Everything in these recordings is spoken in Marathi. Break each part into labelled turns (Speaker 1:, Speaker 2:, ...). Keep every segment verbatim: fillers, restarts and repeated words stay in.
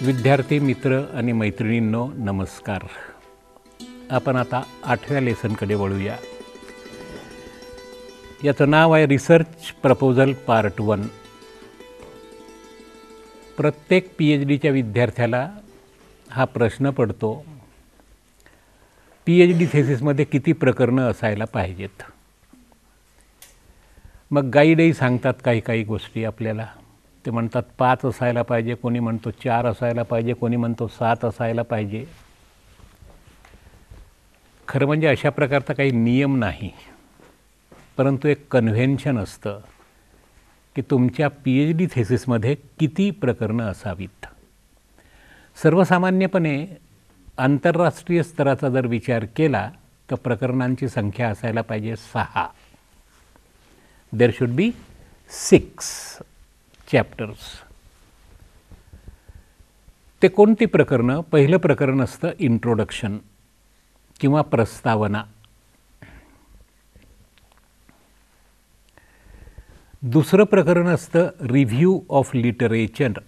Speaker 1: विद्यार्थी मित्र आणि मैत्रिणींनो नमस्कार. आपण आता आठव्या लेसनकडे वळूया. याचं नाव आहे रिसर्च प्रपोजल पार्ट वन. प्रत्येक पी एच डीच्या विद्यार्थ्याला हा प्रश्न पडतो, पी एच डी थेसिसमध्ये किती प्रकरणं असायला पाहिजेत. मग गाईडही सांगतात काही काही गोष्टी आपल्याला. ते म्हणतात पाच असायला पाहिजे, कोणी म्हणतो चार असायला पाहिजे, कोणी म्हणतो सात असायला पाहिजे. खरं म्हणजे अशा प्रकारचा काही नियम नाही, परंतु एक कन्व्हेन्शन असतं की तुमच्या पी एच डी थेसिसमध्ये किती प्रकरणं असावीत. सर्वसामान्यपणे आंतरराष्ट्रीय स्तराचा जर विचार केला तर प्रकरणांची संख्या असायला पाहिजे सहा. There should be six chapters. ते कोणती प्रकरणं? पहिलं प्रकरण असतं इंट्रोडक्शन किंवा प्रस्तावना. दुसरं प्रकरण असतं रिव्ह्यू ऑफ लिटरेचर,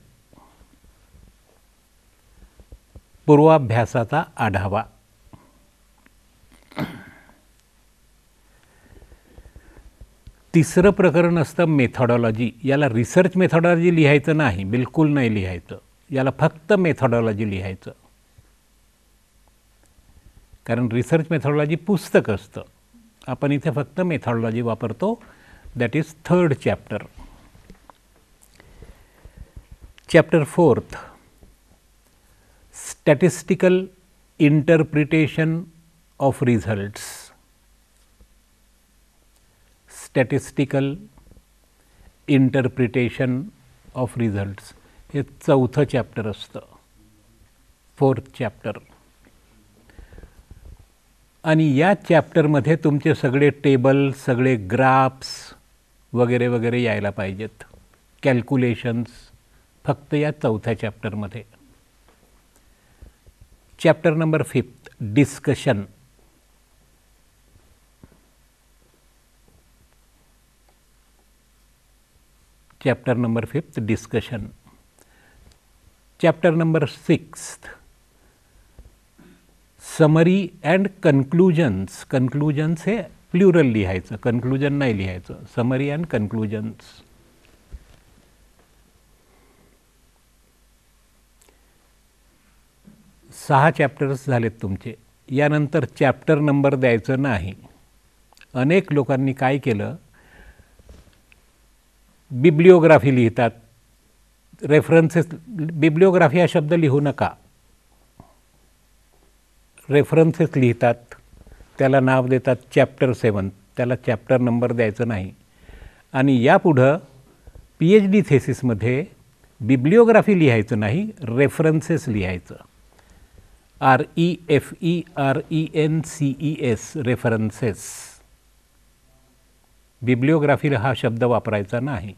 Speaker 1: पूर्वाभ्यासाचा आढावा. तिसरं प्रकरण असतं मेथॉडॉलॉजी. याला रिसर्च मेथॉडॉलॉजी लिहायचं नाही, बिलकुल नाही लिहायचं. याला फक्त मेथॉडॉलॉजी लिहायचं, कारण रिसर्च मेथॉडॉलॉजी पुस्तक असतं. आपण इथे फक्त मेथॉडॉलॉजी वापरतो. That is third chapter. Chapter fourth statistical interpretation of results. Statistical interpretation of results हे चौथं चॅप्टर असतं, फोर्थ चॅप्टर. आणि या चॅप्टरमध्ये तुमचे सगळे टेबल, सगळे ग्राफ्स वगैरे वगैरे यायला पाहिजेत. कॅल्क्युलेशन्स फक्त या चौथ्या चॅप्टरमध्ये. Chapter number fifth discussion. Chapter number fifth discussion. Chapter number sixth summary and conclusions. Conclusions हे प्ल्युरल लिहायचं, कन्क्लुजन नाही लिहायचं. Summary and conclusions. सहा चॅप्टर्स झालेत तुमचे. यानंतर चॅप्टर नंबर द्यायचं नाही. अनेक लोकांनी काय केलं, बिब्लिओग्राफी लिहितात, रेफरन्सेस. बिब्लिओग्राफी हा शब्द लिहू नका. रेफरन्सेस लिहितात, त्याला नाव देतात चॅप्टर सेवन. त्याला चॅप्टर नंबर द्यायचं नाही. आणि यापुढं पी एच डी थेसिसमध्ये बिब्लिओग्राफी लिहायचं नाही, रेफरन्सेस लिहायचं. R E F E R E N C E S, references. Bibliography हा शब्द वापरायचा नाही.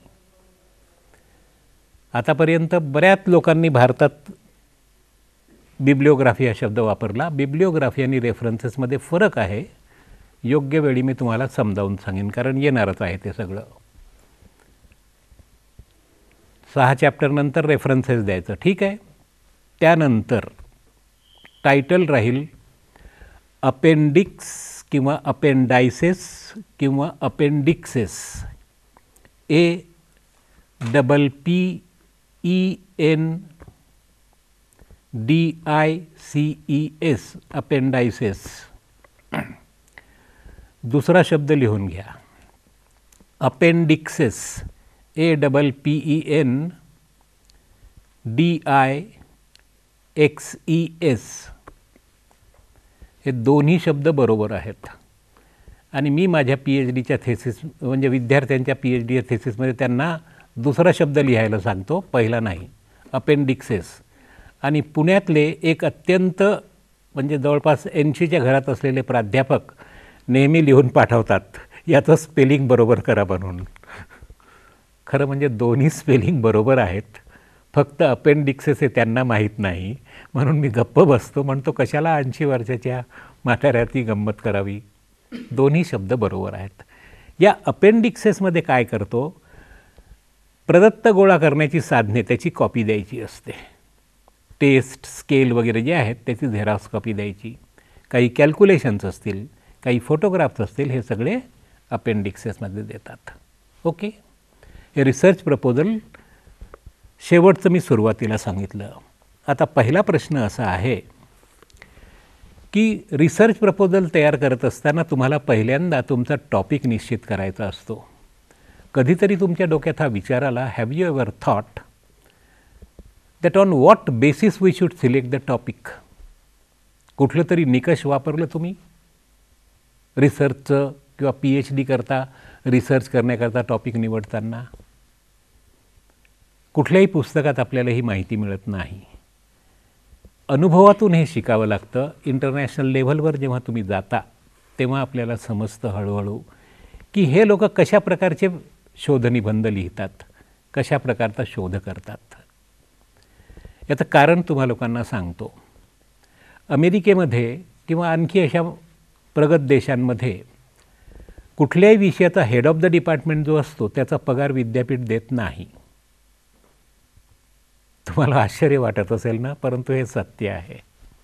Speaker 1: आतापर्यंत बऱ्याच लोकांनी भारतात बिब्लिओग्राफी हा शब्द वापरला. बिब्लिओग्राफी आणि रेफरन्सेसमध्ये फरक आहे. योग्य वेळी मी तुम्हाला समजावून सांगेन, कारण येणारच आहे ते सगळं. सहा चॅप्टरनंतर रेफरन्सेस द्यायचं, ठीक आहे. त्यानंतर टायटल राहील अपेंडिक्स किंवा अपेंडायसेस किंवा appendixes. A double P E N D I C E S, appendices. दुसरा शब्द लिहून घ्या, appendixes. A double P E N D I X E S. हे दोन्ही शब्द बरोबर आहेत. आणि मी माझ्या पी एच डीच्या थेसिस म्हणजे विद्यार्थ्यांच्या पी एच डी थेसिसमध्ये त्यांना दुसरा शब्द लिहायला सांगतो, पहिला नाही, अपेंडिक्सेस. आणि पुण्यातले एक अत्यंत म्हणजे जवळपास ऐंशीच्या घरात असलेले प्राध्यापक नेहमी लिहून पाठवतात, याचं स्पेलिंग बरोबर करा म्हणून. खरं म्हणजे दोन्ही स्पेलिंग बरोबर आहेत, फक्त अपेंडिक्सेस हे त्यांना माहीत नाही. म्हणून मी गप्प बसतो, म्हणतो कशाला ऐंशी वर्षाच्या म्हाताऱ्याची गंमत करावी. दोन्ही शब्द बरोबर आहेत. या अपेंडिक्सेसमध्ये काय करतो, प्रदत्त गोळा करण्याची साधने त्याची कॉपी द्यायची असते. टेस्ट, स्केल वगैरे जे आहेत त्याची झेरॉक्स कॉपी द्यायची. काही कॅल्क्युलेशन्स असतील, काही फोटोग्राफ्स असतील, हे सगळे अपेंडिक्सेसमध्ये देतात. ओके. हे रिसर्च प्रपोजल शेवटचं मी सुरुवातीला सांगितलं. आता पहिला प्रश्न असा आहे की रिसर्च प्रपोजल तयार करत असताना तुम्हाला पहिल्यांदा तुमचा टॉपिक निश्चित करायचा असतो. कधीतरी तुमच्या डोक्यात हा विचार आला, have you ever thought that on what basis we should select the topic? कुठलं तरी निकष वापरलं तुम्ही रिसर्चचं किंवा पी एच डी करता रिसर्च करण्याकरता टॉपिक निवडताना? कुठल्याही पुस्तकात आपल्याला ही माहिती मिळत नाही. अनुभवातून हे शिकावं लागतं. इंटरनॅशनल लेव्हलवर जेव्हा तुम्ही जाता तेव्हा आपल्याला समजतं हळूहळू की हे लोक कशा प्रकारचे शोधनिबंध लिहितात, कशा प्रकारचा शोध करतात. याचं कारण तुम्हा लोकांना सांगतो. अमेरिकेमध्ये किंवा आणखी अशा प्रगत देशांमध्ये कुठल्याही विषयाचा हेड ऑफ द डिपार्टमेंट जो असतो त्याचा पगार विद्यापीठ देत नाही. तुम्हाला आश्चर्य वाटत असेल ना, परंतु हे सत्य आहे.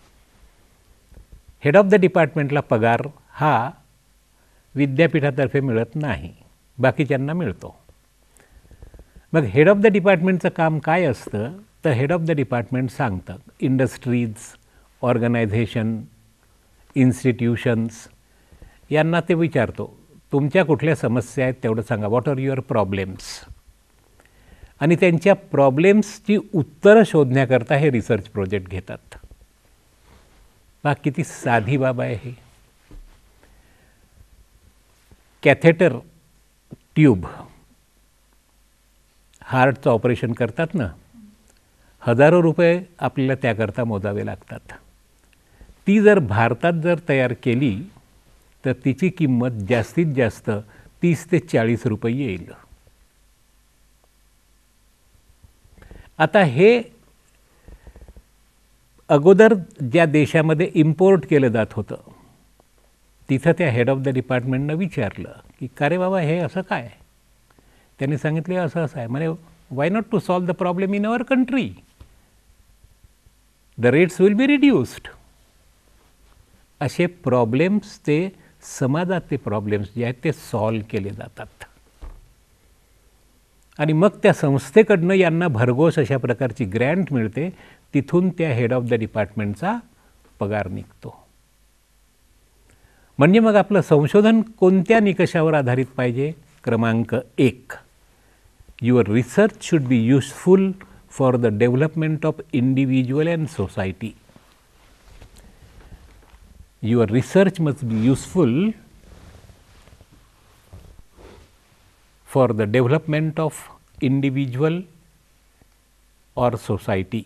Speaker 1: हेड ऑफ द डिपार्टमेंटला पगार हा विद्यापीठातर्फे मिळत नाही, बाकीच्यांना मिळतो. मग हेड ऑफ द डिपार्टमेंटचं काम काय असतं? तर हेड ऑफ द डिपार्टमेंट सांगतं इंडस्ट्रीज, ऑर्गनायझेशन, इन्स्टिट्यूशन्स यांना ते विचारतो तुमच्या कुठल्या समस्या आहेत तेवढं सांगा, व्हॉट आर युअर प्रॉब्लेम्स. आणि त्यांच्या प्रॉब्लेम्सची उत्तरं शोधण्याकरता हे रिसर्च प्रोजेक्ट घेतात. पहा किती साधी बाब आहे ही. कॅथेटर ट्यूब हार्टचं ऑपरेशन करतात ना, हजारो रुपये आपल्याला त्याकरता मोजावे लागतात. ती जर भारतात जर तयार केली तर तिची किंमत जास्तीत जास्त तीस ते चाळीस रुपये येईल. आता हे अगोदर ज्या देशामध्ये इम्पोर्ट केलं जात होतं तिथं त्या हेड ऑफ द डिपार्टमेंटनं विचारलं की का रे बाबा हे असं काय? त्यांनी सांगितले असं असं आहे. म्हणे why not to solve the problem in our country, the rates will be reduced. असे प्रॉब्लेम्स ते समाजाचे प्रॉब्लेम्स जे आहेत ते सॉल्व केले जातात. आणि मग त्या संस्थेकडनं यांना भरघोस अशा प्रकारची ग्रँट मिळते. तिथून त्या हेड ऑफ द डिपार्टमेंटचा पगार निघतो. म्हणजे मग आपलं संशोधन कोणत्या निकषावर आधारित पाहिजे? क्रमांक एक, your research should be useful for the development of individual and society. Your research must be useful for the development of individual or society.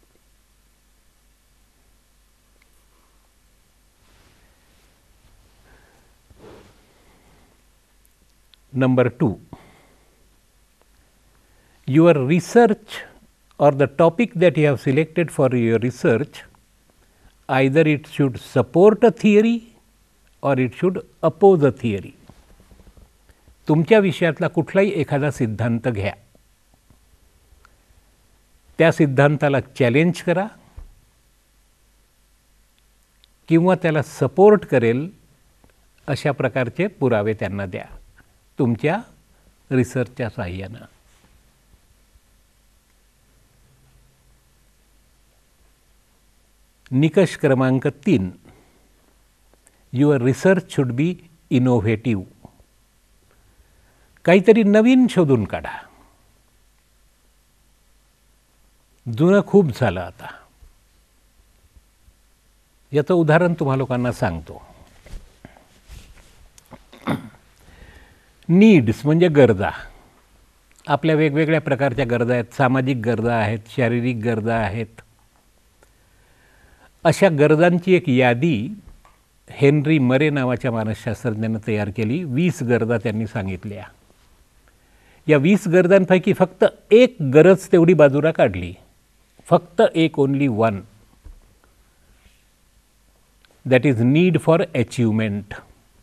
Speaker 1: Number two, your research or the topic that you have selected for your research, either it should support a theory or it should oppose a theory. तुमच्या विषयातला कुठलाही एखादा सिद्धांत घ्या, त्या सिद्धांताला चॅलेंज करा किंवा त्याला सपोर्ट करेल अशा प्रकारचे पुरावे त्यांना द्या तुमच्या रिसर्चच्या साहाय्यानं. निकष क्रमांक तीन, your research should be innovative. काहीतरी नवीन शोधून काढा. जुनं खूप झालं आता. याचं उदाहरण तुम्हा लोकांना सांगतो. नीड्स म्हणजे गरजा. आपल्या वेगवेगळ्या प्रकारच्या गरजा आहेत. सामाजिक गरजा आहेत, शारीरिक गरजा आहेत. अशा गरजांची एक यादी हेनरी मरे नावाच्या मानसशास्त्रज्ञानं तयार केली. वीस गरजा त्यांनी सांगितल्या. या वीस गरजांपैकी फक्त एक गरज तेवढी बाजूला काढली. फक्त एक, only one, that is need for achievement.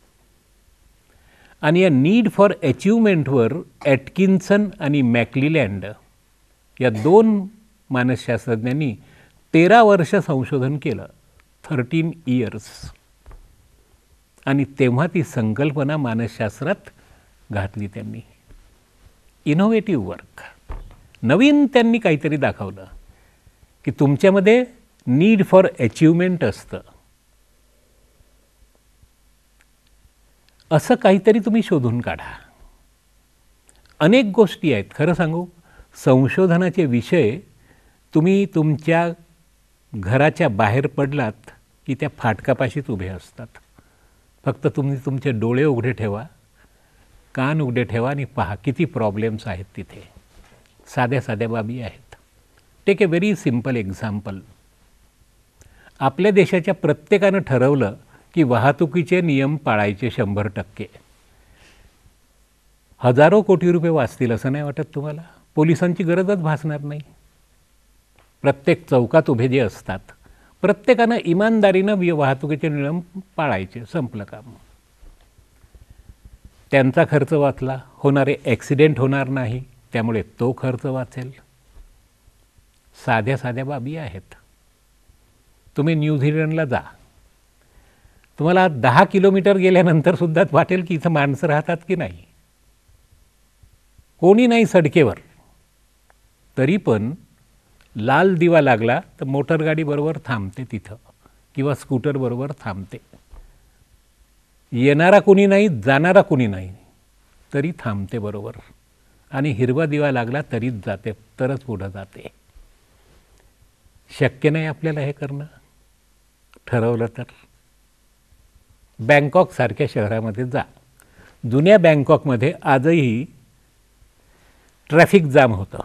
Speaker 1: आणि या नीड फॉर अचिव्हमेंटवर ॲटकिन्सन आणि मॅक्लिलँड या दोन मानसशास्त्रज्ञांनी तेरा वर्ष संशोधन केलं, थर्टीन इयर्स, आणि तेव्हा ती संकल्पना मानसशास्त्रात घातली त्यांनी. इनोव्हेटिव्ह वर्क, नवीन त्यांनी काहीतरी दाखवलं की तुमच्यामध्ये नीड फॉर अचिव्हमेंट असतं, असं काहीतरी तुम्ही शोधून काढा. अनेक गोष्टी आहेत. खरं सांगू, संशोधनाचे विषय तुम्ही तुमच्या घराच्या बाहेर पडलात की त्या फाटकापाशीच उभे असतात. फक्त तुम्ही तुमचे डोळे उघडे ठेवा, कान उघडे ठेवा आणि पहा किती प्रॉब्लेम्स आहेत तिथे. साध्या साध्या बाबी आहेत. Take a very simple example. आपल्या देशाच्या प्रत्येकानं ठरवलं की वाहतुकीचे नियम पाळायचे शंभर टक्के. हजारो कोटी रुपये वाचतील असं नाही वाटत तुम्हाला? पोलिसांची गरजच भासणार नाही. प्रत्येक चौकात उभे जे असतात, प्रत्येकानं इमानदारीनं वाहतुकीचे नियम पाळायचे, संपलं काम. त्यांचा खर्च वाचला, होणारे ॲक्सिडेंट होणार नाही, त्यामुळे तो खर्च वाचेल. साध्या साध्या बाबी आहेत. तुम्ही न्यूझीलंडला जा, तुम्हाला दहा किलोमीटर गेल्यानंतर सुद्धा वाटेल की इथं माणसं राहतात की नाही. कोणी नाही सडकेवर, तरी पण लाल दिवा लागला तर मोटरगाडी बरोबर थांबते तिथं, किंवा स्कूटर बरोबर थांबते. येणारा कुणी नाही, जाणारा कुणी नाही, तरी थांबते बरोबर. आणि हिरवा दिवा लागला तरीच जाते, तरच पुढं जाते. शक्य नाही आपल्याला हे करणं, ठरवलं तर. बँकॉक सारख्या शहरामध्ये जा. जुन्या बँकॉकमध्ये आजही ट्रॅफिक जाम होतं.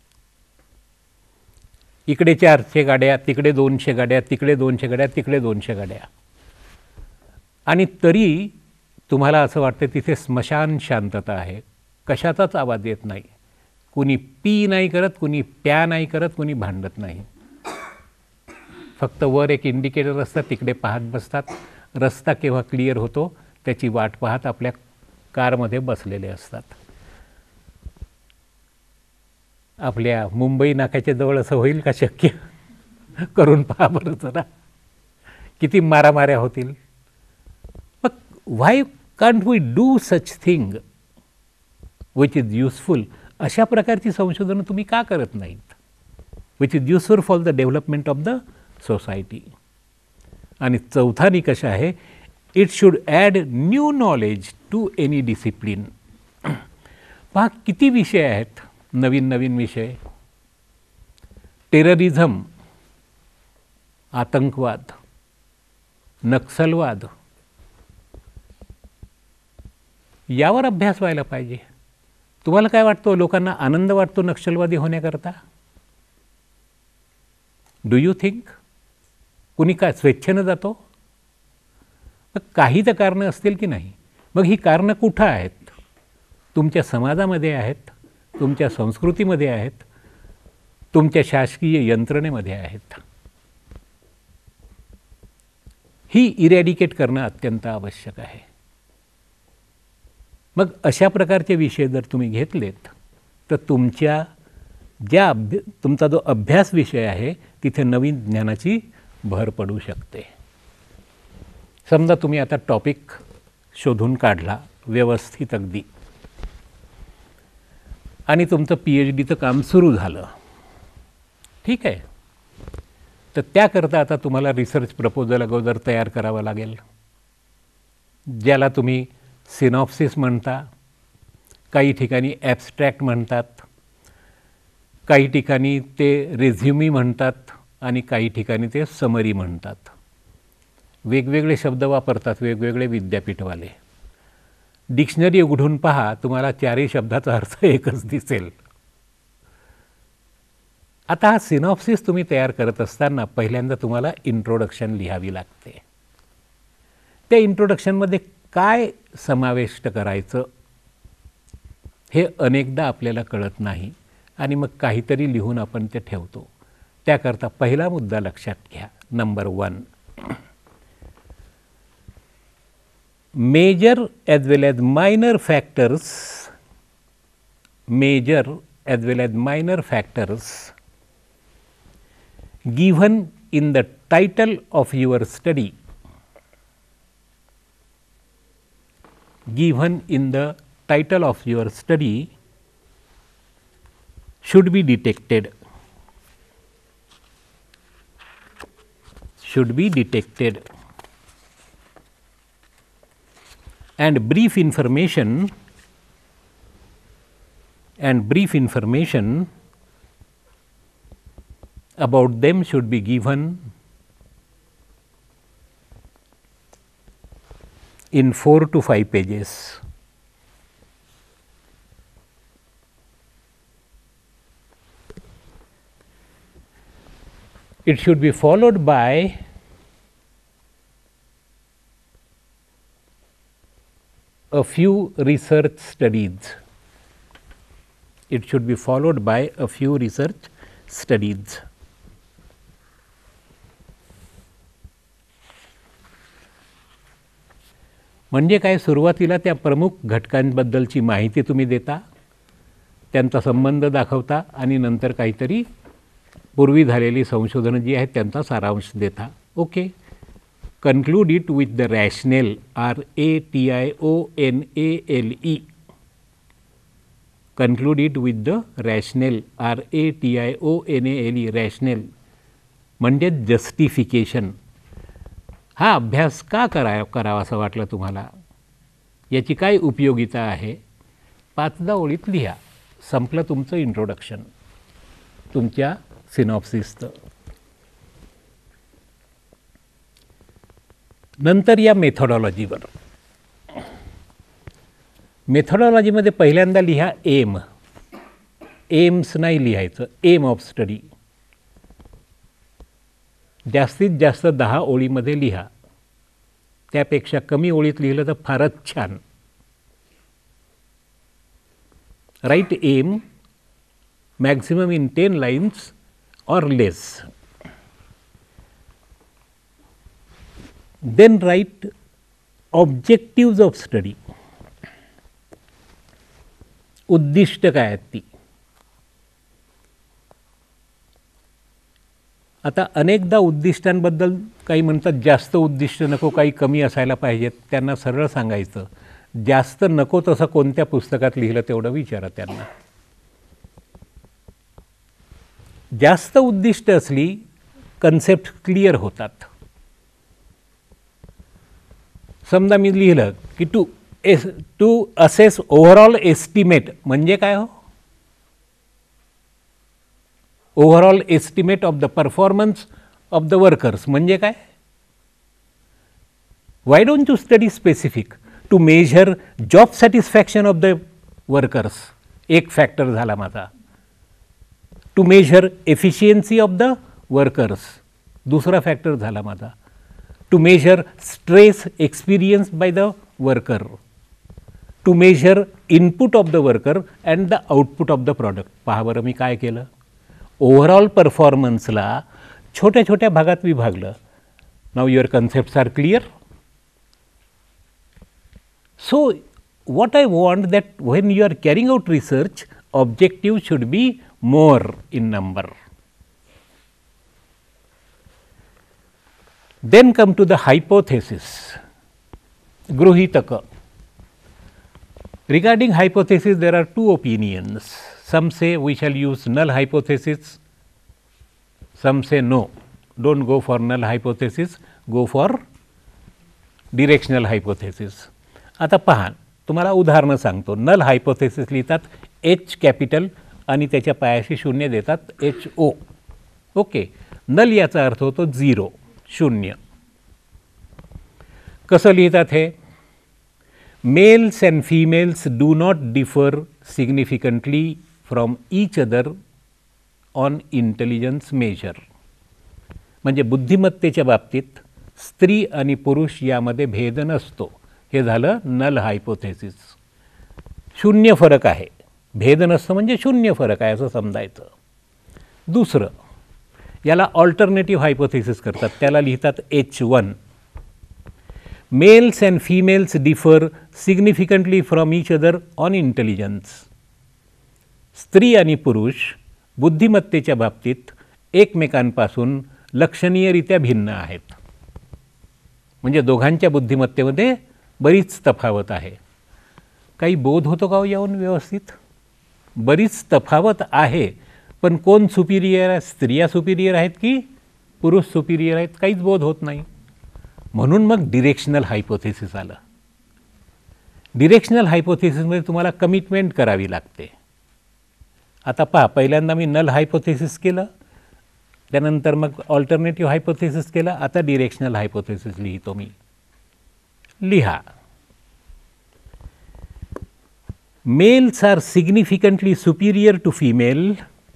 Speaker 1: इकडे चारशे गाड्या, तिकडे दोनशे गाड्या, तिकडे दोनशे गाड्या, तिकडे दोनशे गाड्या. आणि तरी तुम्हाला असं वाटतं तिथे स्मशान शांतता आहे, कशाचाच आवाज येत नाही. कुणी पी नाही करत, कुणी प्या नाही करत, कुणी भांडत नाही. फक्त वर एक इंडिकेटर असतं, तिकडे पाहत बसतात. रस्ता केव्हा क्लिअर होतो त्याची वाट पाहत आपल्या कारमध्ये बसलेले असतात. आपल्या मुंबई नाक्याच्या जवळ असं होईल का शक्य? करून पहा बरं जरा, किती मारामाऱ्या होतील. मग why can't we do such thing which is useful? अशा प्रकारची संशोधनं तुम्ही का करत नाहीत? Which is useful for the development of the society. आणि चौथा निकष आहे, it should add new knowledge to any discipline. पहा किती विषय आहेत, नवीन नवीन विषय. टेररिझम, आतंकवाद, नक्सलवाद, यावर अभ्यास व्हायला पाहिजे. तुम्हाला काय वाटतं, लोकांना आनंद वाटतो नक्षलवादी होण्याकरता? Do you think? कुणी काय स्वेच्छेनं जातो? मग काही तर कारणं असतील की नाही? मग ही कारणं कुठं आहेत? तुमच्या समाजामध्ये आहेत, तुमच्या संस्कृतीमध्ये आहेत, तुमच्या शासकीय यंत्रणेमध्ये आहेत. ही इरॅडिकेट करणं अत्यंत आवश्यक आहे. मग अशा प्रकारचे विषय जर तुम्ही घेतलेत तर तुमच्या ज्या अभ्य तुमचा जो अभ्यास विषय आहे तिथे नवीन ज्ञानाची भर पडू शकते. समजा तुम्ही आता टॉपिक शोधून काढला व्यवस्थित अगदी, आणि तुमचं पी एच डीचं काम सुरू झालं, ठीक आहे. तर त्याकरता आता तुम्हाला रिसर्च प्रपोजल अगोदर तयार करावं लागेल, ज्याला तुम्ही सिनॉप्सिस म्हणता, काही ठिकाणी ॲब्स्ट्रॅक्ट म्हणतात, काही ठिकाणी ते रेझ्युमी म्हणतात, आणि काही ठिकाणी ते समरी म्हणतात. वेगवेगळे शब्द वापरतात वेगवेगळे विद्यापीठवाले. डिक्शनरी उघडून पहा, तुम्हाला चारही शब्दाचा अर्थ एकच दिसेल. आता हा सिनॉप्सिस तुम्ही तयार करत असताना पहिल्यांदा तुम्हाला इंट्रोडक्शन लिहावी लागते. त्या इंट्रोडक्शनमध्ये काय समाविष्ट करायचं हे अनेकदा आपल्याला कळत नाही, आणि मग काहीतरी लिहून आपण ते ठेवतो. त्याकरता पहिला मुद्दा लक्षात घ्या. Number one, major as well as minor factors major as well as minor factors given in the title of your study, given in the title of your study should be detected, should be detected, and brief information and brief information about them should be given in four to five pages. It should be followed by a few research studies. It should be followed by a few research studies. म्हणजे काय, सुरुवातीला त्या प्रमुख घटकांबद्दलची माहिती तुम्ही देता, त्यांचा संबंध दाखवता आणि नंतर काहीतरी पूर्वी झालेली संशोधनं जी आहेत त्यांचा सारांश देता. Okay. Conclude it with the rationale, R A T I O N A L E. Conclude it with the rationale, R A T I O N A L E. Rationale म्हणजे जस्टिफिकेशन. हा अभ्यास का करा करावा असं वाटलं तुम्हाला, याची काय उपयोगिता आहे, पाचदा ओळीत लिहा. संपलं तुमचं इंट्रोडक्शन तुमच्या सिनॉप्सिसचं. नंतर या मेथॉडॉलॉजीवर. मेथॉडॉलॉजीमध्ये पहिल्यांदा लिहा एम. एम्स नाही लिहायचं, एम ऑफ स्टडी. जास्तीत जास्त दहा ओळीमध्ये लिहा. त्यापेक्षा कमी ओळीत लिहिलं तर फारच छान. Write um maximum in ten lines or less. Then write objectives of study. उद्दिष्ट काय आहेत ती. आता अनेकदा उद्दिष्टांबद्दल काही म्हणतात जास्त उद्दिष्ट नको, काही कमी असायला पाहिजेत. त्यांना सरळ सांगायचं, जास्त नको तसं कोणत्या पुस्तकात लिहिलं तेवढं विचारा त्यांना. जास्त उद्दिष्ट असली कन्सेप्ट क्लिअर होतात. समजा मी लिहिलं की to as to assess overall estimate म्हणजे काय हो, overall estimate of the performance of the workers म्हणजे काय. Why don't you study specific to measure job satisfaction of the workers. एक फॅक्टर झाला माझा. To measure efficiency of the workers दुसरा फॅक्टर झाला माझा. To measure stress experience by the worker. To measure input of the worker and the output of the product. पहा बरं मी काय केलं, ओव्हरऑल परफॉर्मन्सला छोट्या छोट्या भागात विभागलं. Now your concepts are clear. So what I want that when you are carrying out research, objective should be more in number. Then come to the hypothesis. Gruhitaka. Regarding hypothesis, there are two opinions. Some say we shall use null hypothesis, some say no, don't go for null hypothesis, go for directional hypothesis. आता पहा, तुम्हाला उदाहरणं सांगतो. नल हायपोथेसिस लिहितात एच कॅपिटल आणि त्याच्या पायाशी शून्य देतात एच ओ. ओके. नल याचा अर्थ होतो झिरो, शून्य. कसं लिहितात हे, males and females do not differ significantly from each other on intelligence measure. म्हणजे बुद्धिमत्तेच्या बाबतीत स्त्री आणि पुरुष यामध्ये भेद नसतो. हे झालं नल हायपोथेसिस. शून्य फरक आहे, भेद नसतं म्हणजे शून्य फरक आहे असं समजायचं. दुसरं, याला ऑल्टरनेटिव्ह हायपोथेसिस करतात, त्याला लिहितात H one. Males and females differ significantly from each other on intelligence. स्त्री आणि पुरुष बुद्धिमत्तेच्या बाबतीत एकमेकांपासून लक्षणीयरित्या भिन्न आहेत. म्हणजे दोघांच्या बुद्धिमत्तेमध्ये बरीच तफावत आहे. काही बोध होतो का यावरून व्यवस्थित? बरीच तफावत आहे, पण कोण सुपिरियर आहे? स्त्रिया सुपिरियर आहेत की पुरुष सुपिरियर आहेत? काहीच बोध होत नाही. म्हणून मग डिरेक्शनल हायपोथेसिस आलं. डिरेक्शनल हायपोथेसिसमध्ये तुम्हाला कमिटमेंट करावी लागते. आता पहा, पहिल्यांदा मी नल हायपोथेसिस केलं, त्यानंतर मग ऑल्टरनेटिव्ह हायपोथेसिस केलं, आता डिरेक्शनल हायपोथेसिस लिहितो मी. लिहा. Males are significantly superior to female.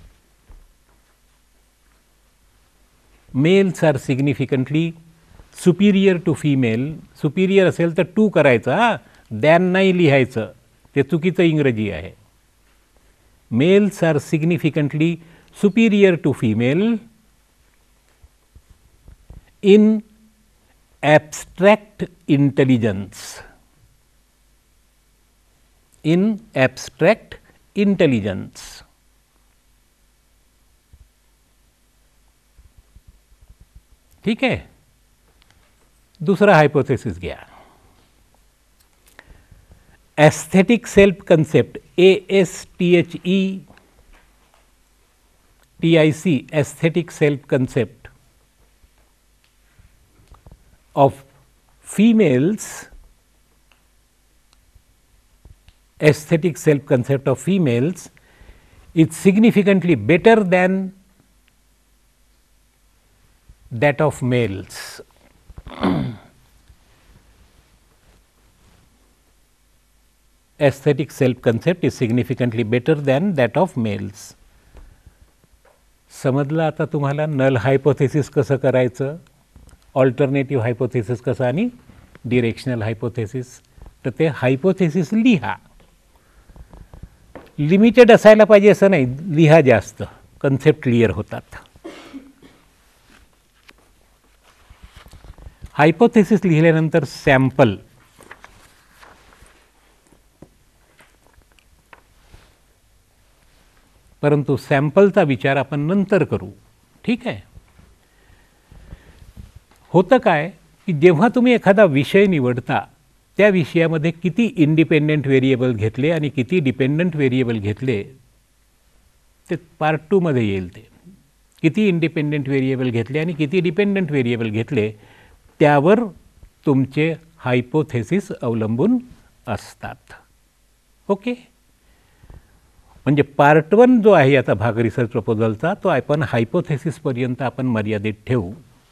Speaker 1: Males are significantly superior to female. Superior असेल तर टू करायचं, हा दॅन नाही लिहायचं, ते चुकीचं इंग्रजी आहे. Males are significantly superior to female in abstract intelligence. In abstract intelligence. ठीक है. दूसरा हाइपोथेसिस गया. Aesthetic self concept, A S T H E T I C, aesthetic self concept of females, aesthetic self concept of females is significantly better than that of males. Aesthetic self concept is significantly better than that of males. समजलं आता तुम्हाला नल हायपोथेसिस कसं करायचं, ऑल्टरनेटिव्ह हायपोथेसिस कसं आणि डिरेक्शनल हायपोथेसिस. तर ते हायपोथेसिस लिहा. लिमिटेड असायला पाहिजे असं नाही, लिहा जास्त, कन्सेप्ट क्लिअर होतात. हायपोथेसिस लिहिल्यानंतर सॅम्पल, परंतु सॅम्पलचा विचार आपण नंतर करू. ठीक आहे. होतं काय की जेव्हा तुम्ही एखादा विषय निवडता, त्या विषयामध्ये किती इंडिपेंडेंट व्हेरिएबल घेतले आणि किती डिपेंडंट व्हेरिएबल घेतले ते पार्ट टू मध्ये येईल. ते किती इंडिपेंडेंट व्हेरिएबल घेतले आणि किती डिपेंडंट व्हेरिएबल घेतले त्यावर तुमचे हायपोथेसिस अवलंबून असतात. ओके. म्हणजे पार्ट वन जो आहे आता भाग रिसर्च प्रपोजलचा, तो आपण हायपोथेसिसपर्यंत आपण मर्यादित ठेवू.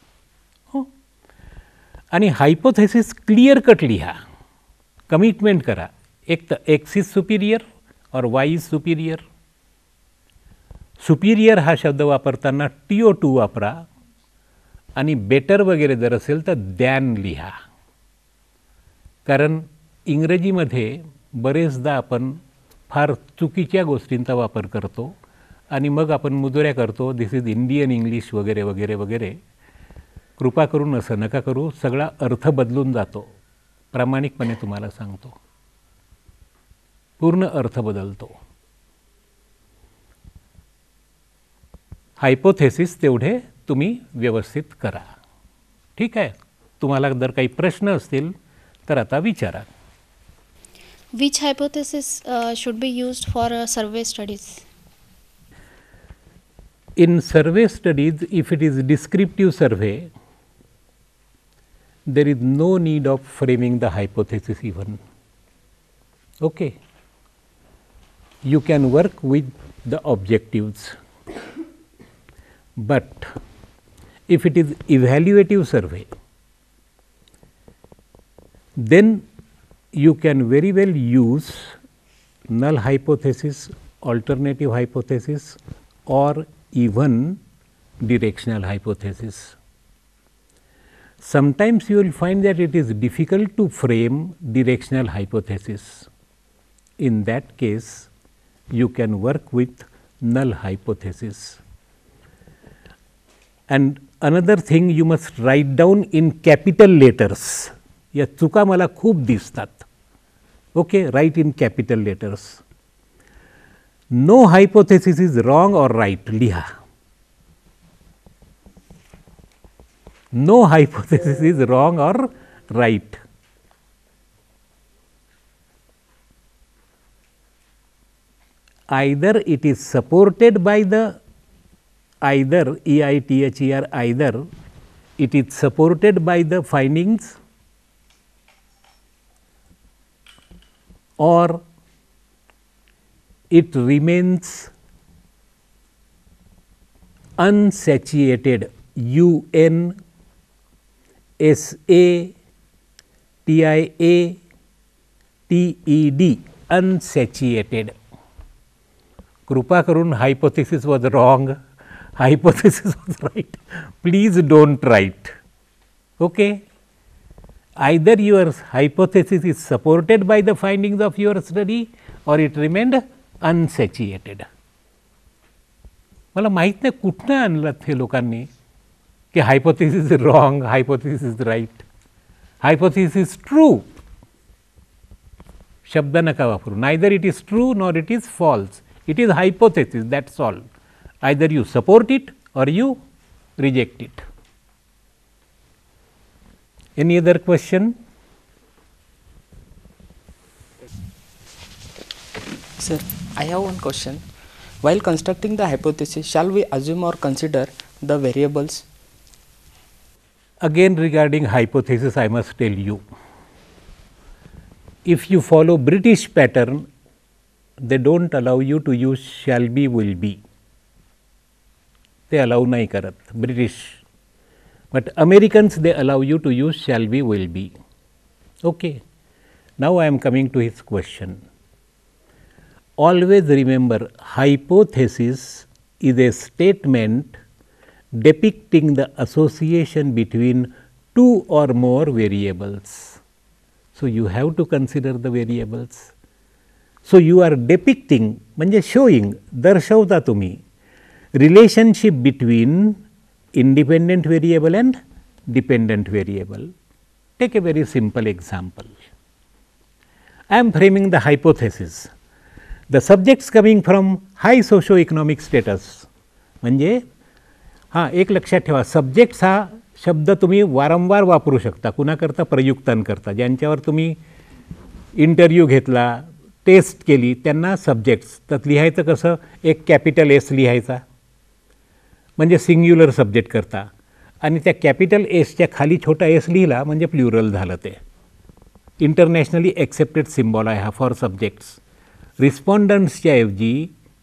Speaker 1: आणि हायपोथेसिस क्लिअर कट लिहा, कमिटमेंट करा. एक तर एक्स इज सुपिरियर और वाय इज सुपिरियर. सुपिरियर हा शब्द वापरताना टी ओ टू वापरा आणि बेटर वगैरे जर असेल तर दॅन लिहा. कारण इंग्रजीमध्ये बरेचदा आपण फार चुकीच्या गोष्टींचा वापर करतो आणि मग आपण मुजोऱ्या करतो, दिस इज इंडियन इंग्लिश वगैरे वगैरे वगैरे. कृपा करून असं नका करू, सगळा अर्थ बदलून जातो. प्रामाणिकपणे तुम्हाला सांगतो, पूर्ण अर्थ बदलतो. हायपोथेसिस तेवढे तुम्ही व्यवस्थित करा. ठीक आहे. तुम्हाला जर काही प्रश्न असतील तर आता विचारा.
Speaker 2: Which hypothesis uh, should be used for uh, survey studies?
Speaker 1: In survey studies, if it is descriptive survey, there is no need of framing the hypothesis even. Okay. You can work with the objectives. But if it is evaluative survey, then you can very well use null hypothesis, alternative hypothesis, or even directional hypothesis. Sometimes you will find that it is difficult to frame directional hypothesis. In that case, you can work with null hypothesis. And another thing, you must write down in capital letters. या चुका मला खूप दिसतात. Okay. Right in capital letters. No hypothesis is wrong और राईट लिहा. No hypothesis is wrong or right. Either it is supported by the either E I T H E R either it is supported by the findings or it remains unsatiated, U N S A T I A T E D, unsatiated. कृपा करून hypothesis was wrong, hypothesis was right, please do not write. Okay? Either your hypothesis is supported by the findings of your study or it remained unsatiated. मला माहीत नाही कुठनं आणलं हे लोकांनी की hypothesis is wrong, hypothesis is right, hypothesis is true. शब्द नका वापरू. Neither it is true nor it is false. It is hypothesis, that is all. Either you support it or you reject it. Any other question?
Speaker 3: Sir, I have one question. While constructing the hypothesis, shall we assume or consider the variables?
Speaker 1: Again, regarding hypothesis, I must tell you, if you follow British pattern, they do not allow you to use shall be, will be. They allow nahi karat, British. But Americans, they allow you to use shall be, will be. Okay. Now, I am coming to his question. Always remember, hypothesis is a statement depicting the association between two or more variables. So, you have to consider the variables. So, you are depicting म्हणजे showing, दर्शवता तुम्ही relationship between independent variable and dependent variable. Take a very simple example. I am framing the hypothesis. The subjects coming from high socio-economic status. म्हणजे हां एक लक्षात ठेवा, subjects हा शब्द तुम्ही वारंवार वापरू शकता. कुणाकरता? प्रयुक्तांकरता. ज्यांच्यावर तुम्ही इंटरव्ह्यू घेतला, टेस्ट केली, त्यांना सब्जेक्ट्स. तर लिहायचं कसं? एक कॅपिटल एस लिहायचा म्हणजे सिंग्युलर सब्जेक्ट करता आणि त्या कॅपिटल एसच्या खाली छोटा एस लिहिला म्हणजे प्लुरल झालं. ते इंटरनॅशनली ॲक्सेप्टेड सिम्बॉल आहे हा फॉर सब्जेक्ट्स. रिस्पॉन्डंट्सच्या ऐवजी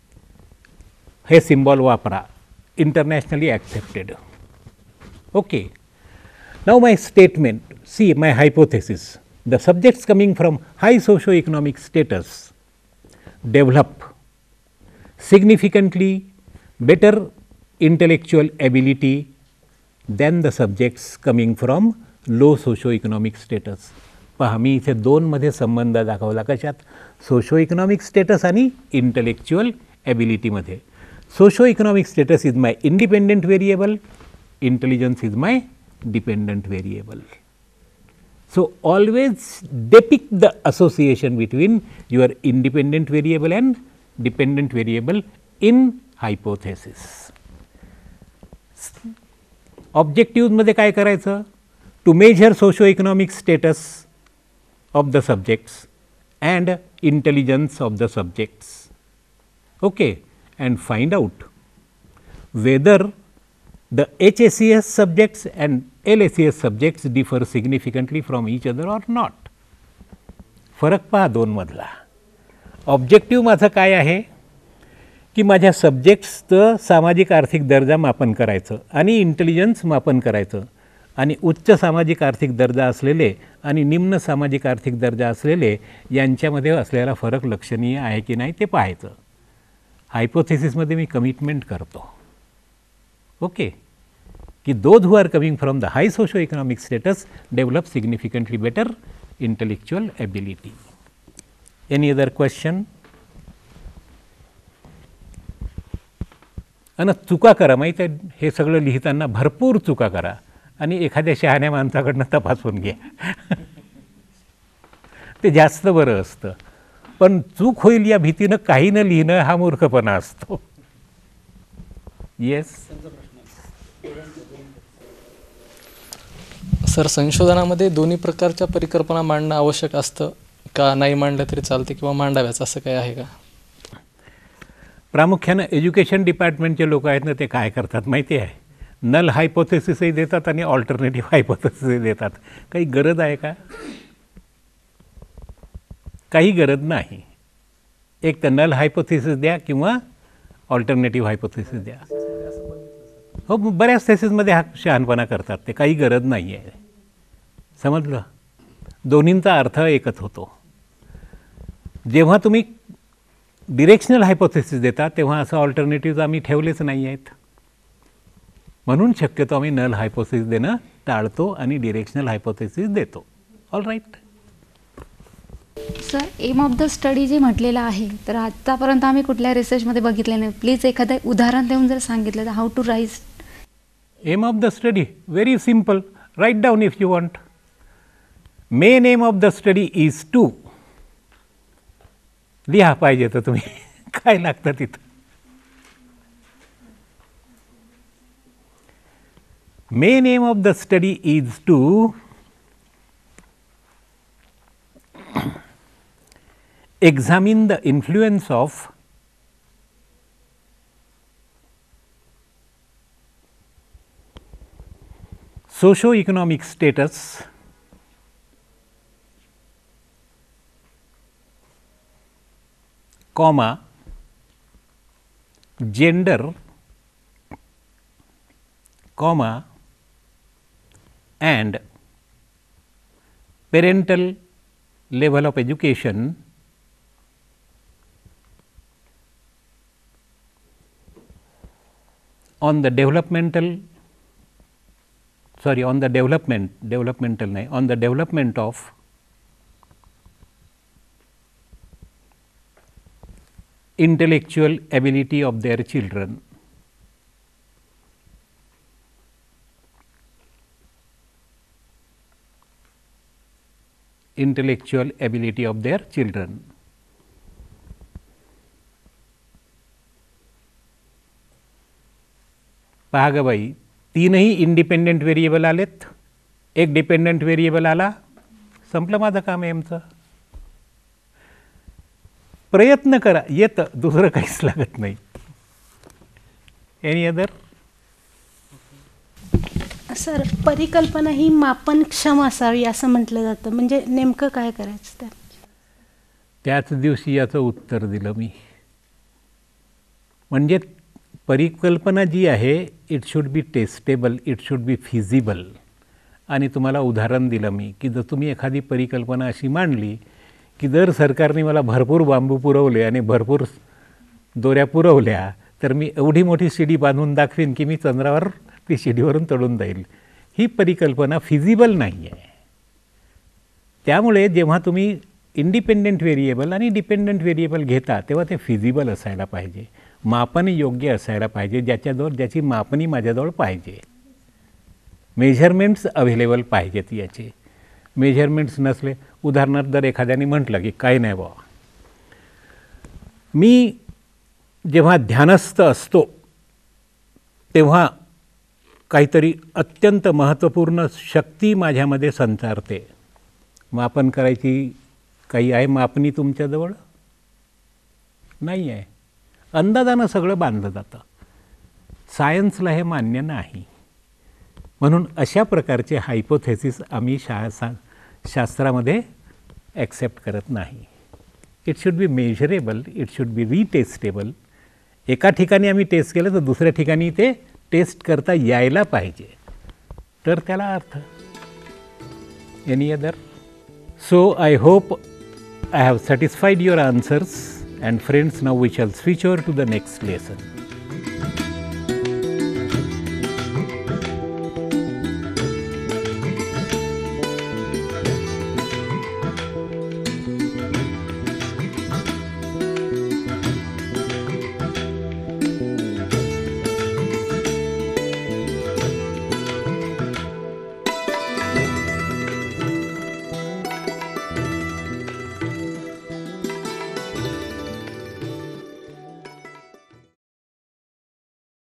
Speaker 1: हे सिम्बॉल वापरा, internationally accepted. Okay. Now my statement, see my hypothesis. The subjects coming from high socio-economic status develop significantly better intellectual ability than the subjects coming from low socio-economic status. पहा मी इथे दोन मध्ये संबंध दाखवला. कशात? सोशो-इकॉनॉमिक स्टेटस आणि इंटेलेक्चुअल ॲबिलिटी मध्ये. Socioeconomic status is my independent variable, intelligence is my dependent variable. So, always depict the association between your independent variable and dependent variable in hypothesis. Objectives मध्ये काय करायचं? To measure socio-economic status of the subjects and intelligence of the subjects. Okay. And find out whether the H S E S subjects and L S E S subjects differ significantly from each other or not. फरक पहा दोन मधला. ऑब्जेक्टिव्ह माझं काय आहे की माझ्या सब्जेक्ट्सचं सामाजिक आर्थिक दर्जा मापन करायचं आणि इंटेलिजन्स मापन करायचं आणि उच्च सामाजिक आर्थिक दर्जा असलेले आणि निम्न सामाजिक आर्थिक दर्जा असलेले यांच्यामध्ये असलेला फरक लक्षणीय आहे की नाही ते पाहायचं. हायपोथेसिसमध्ये मी कमिटमेंट करतो. ओके. कि those who are coming from the high socio-economic status develop significantly better intellectual ability. Any other question? आणि चुका करा, माहीत आहे हे सगळं लिहिताना भरपूर चुका करा आणि एखाद्या शहाण्या माणसाकडनं तपासून घ्या. ते जास्त बरं असतं. पण चूक होईल या भीतीनं काही न लिहिणं हा मूर्खपणा असतो. येस.
Speaker 4: सर, संशोधनामध्ये दोन्ही प्रकारच्या परिकल्पना मांडणं आवश्यक असतं का, नाही मांडलं तरी चालते किंवा मांडाव्याच असं काही आहे का?
Speaker 1: प्रामुख्यानं एज्युकेशन डिपार्टमेंटचे लोक आहेत ना, ते काय करतात माहिती आहे, नल हायपोथेसिसही देतात आणि ऑल्टरनेटिव्ह हायपोथेसिसही देतात. काही गरज आहे का? काही गरज नाही. एक तर नल हायपोथेसिस द्या किंवा ऑल्टरनेटिव्ह हायपोथेसिस द्या. हो, बऱ्याच थेसिसमध्ये हा शहाणपणा करतात ते. काही गरज नाही आहे. समजलं? दोन्हींचा अर्थ एकच होतो. जेव्हा तुम्ही डिरेक्शनल हायपोथेसिस देता तेव्हा असं ऑल्टरनेटिव्ह आम्ही ठेवलेच नाही आहेत. म्हणून शक्यतो आम्ही नल हायपोथेसिस देणं टाळतो आणि डिरेक्शनल हायपोथेसिस देतो. All right.
Speaker 5: Sir, aim of the study जे म्हटलेलं आहे, तर आत्तापर्यंत आम्ही कुठल्या रिसर्चमध्ये बघितलं नाही. प्लीज एखादं उदाहरण देऊन जर सांगितलं तर how to rise.
Speaker 1: Aim of the study very simple. Write down if you want. Main aim of the study is to. लिहा पाहिजे तर तुम्ही काय लागतं तिथं. Main aim of the study is to examine the influence of socio-economic status, comma, gender, comma, and parental level of education on the developmental, sorry, on the development, developmental nahi, on the development of intellectual ability of their children. Intellectual ability of their children. पहा ग बाई, तीनही इंडिपेंडेंट व्हेरिएबल आलेत, एक डिपेंडंट व्हेरिएबल आला, संपलं माझं काम एमचं. प्रयत्न करा, येतं, दुसरं काहीच लागत नाही. Any other?
Speaker 6: सर, परिकल्पना ही मापनक्षम असावी असं म्हटलं जातं, म्हणजे नेमकं काय करायचं? त्या
Speaker 1: त्याच दिवशी याचं उत्तर दिलं मी. म्हणजे परिकल्पना जी आहे, it should be testable, it should be feasible. आणि तुम्हाला उदाहरण दिलं मी की जर तुम्ही एखादी परिकल्पना अशी मांडली की जर सरकारने मला भरपूर बांबू पुरवले आणि भरपूर दोऱ्या पुरवल्या तर मी एवढी मोठी शिडी बांधून दाखवीन की मी चंद्रावर ती शिडीवरून चढून जाईल. ही परिकल्पना फिजिबल नाही आहे. त्यामुळे जेव्हा तुम्ही इंडिपेंडेंट व्हेरिएबल आणि डिपेंडंट व्हेरिएबल घेता तेव्हा ते फिजिबल असायला पाहिजे, मापन योग्य असायला पाहिजे, ज्याच्याजवळ ज्याची मापनी माझ्याजवळ पाहिजे, मेजरमेंट्स अवेलेबल पाहिजेत याचे. मेजरमेंट्स नसले, उदाहरणार्थ जर एखाद्याने म्हटलं की काय नाही बाबा, मी जेव्हा ध्यानस्थ असतो तेव्हा काहीतरी अत्यंत महत्त्वपूर्ण शक्ती माझ्यामध्ये संचारते, मापन करायची काही आहे मापनी तुमच्याजवळ? नाही आहे. अंदाजानं सगळं बांधलं जातं. सायन्सला हे मान्य नाही. म्हणून अशा प्रकारचे हायपोथेसिस आम्ही शा सा शास्त्रामध्ये ॲक्सेप्ट करत नाही. It should be measurable, it should be retestable. एका ठिकाणी आम्ही टेस्ट केलं तर दुसऱ्या ठिकाणी ते टेस्ट करता यायला पाहिजे, तर त्याला अर्थ. Any other? So I hope I have satisfied your answers, and friends, now we shall switch over to the next lesson.